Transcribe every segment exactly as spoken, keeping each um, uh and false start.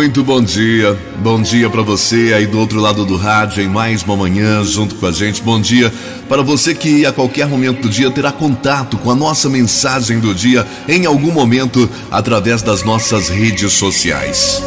Muito bom dia, bom dia para você aí do outro lado do rádio, em mais uma manhã junto com a gente. Bom dia para você que a qualquer momento do dia terá contato com a nossa mensagem do dia em algum momento através das nossas redes sociais.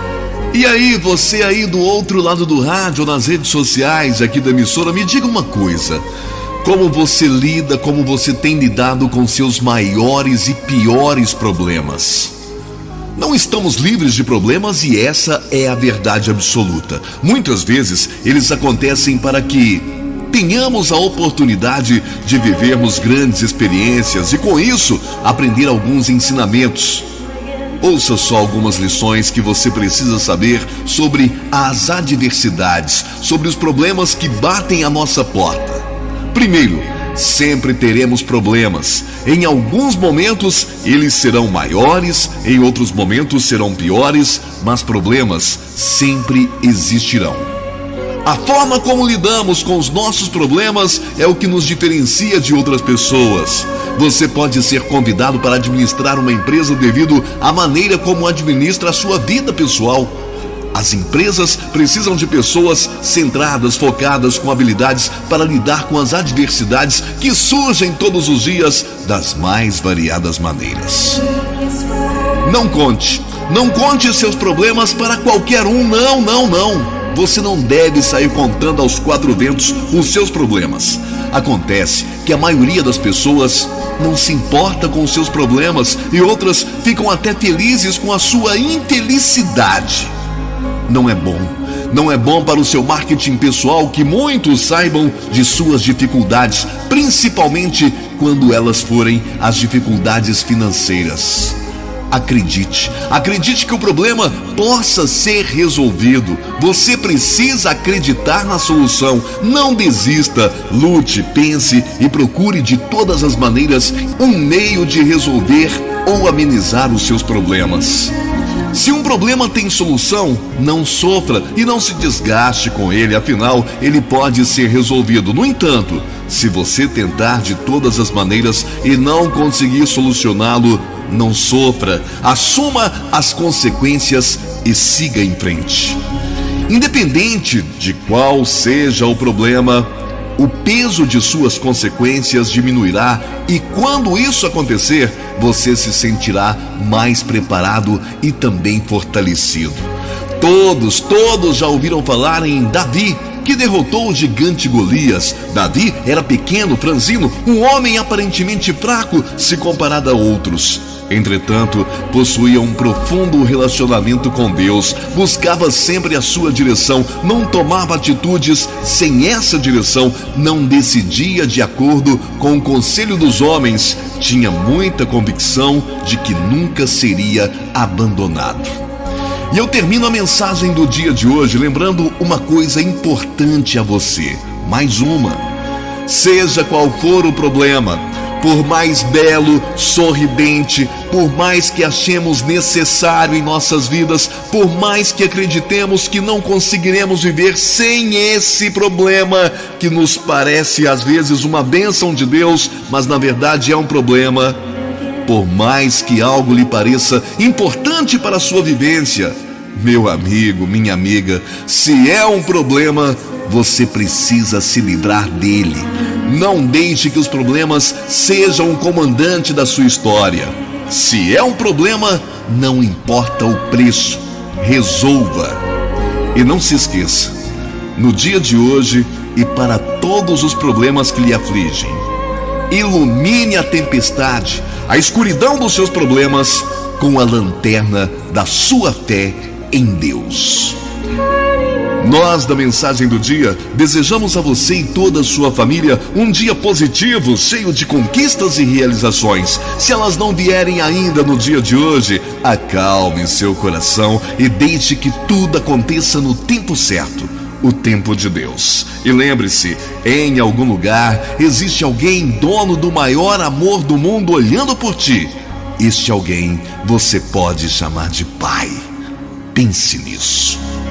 E aí, você aí do outro lado do rádio, nas redes sociais aqui da emissora, me diga uma coisa: como você lida, como você tem lidado com seus maiores e piores problemas? Não estamos livres de problemas e essa é a verdade absoluta. Muitas vezes eles acontecem para que tenhamos a oportunidade de vivermos grandes experiências e, com isso, aprender alguns ensinamentos. Ouça só algumas lições que você precisa saber sobre as adversidades, sobre os problemas que batem à nossa porta. Primeiro, sempre teremos problemas. Em alguns momentos eles serão maiores, em outros momentos serão piores, mas problemas sempre existirão. A forma como lidamos com os nossos problemas é o que nos diferencia de outras pessoas. Você pode ser convidado para administrar uma empresa devido à maneira como administra a sua vida pessoal. As empresas precisam de pessoas centradas, focadas, com habilidades para lidar com as adversidades que surgem todos os dias das mais variadas maneiras. Não conte, não conte seus problemas para qualquer um, não, não, não. Você não deve sair contando aos quatro ventos os seus problemas. Acontece que a maioria das pessoas não se importa com os seus problemas e outras ficam até felizes com a sua infelicidade. Não é bom, não é bom para o seu marketing pessoal que muitos saibam de suas dificuldades, principalmente quando elas forem as dificuldades financeiras. Acredite, acredite que o problema possa ser resolvido. Você precisa acreditar na solução. Não desista, lute, pense e procure de todas as maneiras um meio de resolver ou amenizar os seus problemas. Se um problema tem solução, não sofra e não se desgaste com ele, afinal, ele pode ser resolvido. No entanto, se você tentar de todas as maneiras e não conseguir solucioná-lo, não sofra, assuma as consequências e siga em frente. Independente de qual seja o problema, o peso de suas consequências diminuirá e, quando isso acontecer, você se sentirá mais preparado e também fortalecido. Todos, todos já ouviram falar em Davi, que derrotou o gigante Golias. Davi era pequeno, franzino, um homem aparentemente fraco se comparado a outros. Entretanto, possuía um profundo relacionamento com Deus, buscava sempre a sua direção, não tomava atitudes sem essa direção, não decidia de acordo com o conselho dos homens, tinha muita convicção de que nunca seria abandonado. E eu termino a mensagem do dia de hoje lembrando uma coisa importante a você, mais uma: seja qual for o problema, por mais belo, sorridente, por mais que achemos necessário em nossas vidas, por mais que acreditemos que não conseguiremos viver sem esse problema, que nos parece às vezes uma bênção de Deus, mas na verdade é um problema, por mais que algo lhe pareça importante para a sua vivência, meu amigo, minha amiga, se é um problema, você precisa se livrar dele. Não deixe que os problemas sejam o comandante da sua história. Se é um problema, não importa o preço, resolva. E não se esqueça, no dia de hoje e para todos os problemas que lhe afligem, ilumine a tempestade, a escuridão dos seus problemas com a lanterna da sua fé em Deus. Nós, da Mensagem do Dia, desejamos a você e toda a sua família um dia positivo, cheio de conquistas e realizações. Se elas não vierem ainda no dia de hoje, acalme seu coração e deixe que tudo aconteça no tempo certo, o tempo de Deus. E lembre-se, em algum lugar existe alguém dono do maior amor do mundo olhando por ti. Este alguém você pode chamar de Pai. Pense nisso.